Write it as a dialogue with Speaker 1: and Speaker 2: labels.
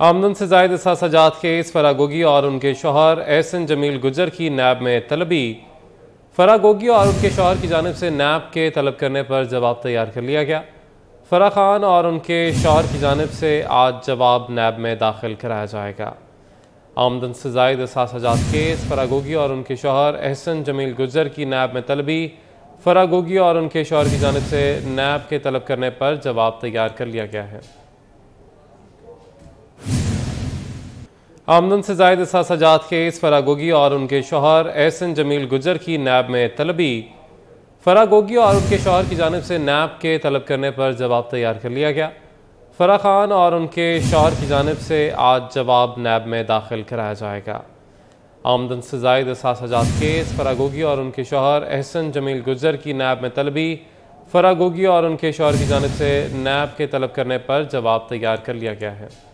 Speaker 1: आमदन से जायद असासाजात केस फराह गोगी और उनके शौहर एहसन जमील गुजर की नैब में तलबी। फराह गोगी और उनके शौहर की जानिब से नैब के तलब करने पर जवाब तैयार कर लिया गया। फराह खान और उनके शौहर की जानिब से आज जवाब नैब में दाखिल कराया जाएगा। आमदन से जायद असासाजात केस फराह गोगी और उनके शौहर एहसन जमील गुजर की नैब में तलबी। फराह गोगी और उनके शौहर की जानिब से नैब के तलब करने पर जवाब तैयार कर लिया गया है। आमदन से जायद असासाजात केस फराह गोगी और उनके शौहर एहसन जमील गुजर की नैब में तलबी। फराह गोगी और उनके शौहर की जानिब से नैब के तलब करने पर जवाब तैयार कर लिया गया। फराह खान और उनके शौहर की जानिब से आज जवाब नैब में दाखिल कराया जाएगा। आमदन से जायद असासाजात केस फराह गोगी और उनके शौहर एहसन जमील गुजर की नैब में तलबी। फराह गोगी और उनके शौहर की जानिब से नैब के तलब करने पर जवाब तैयार कर लिया गया है।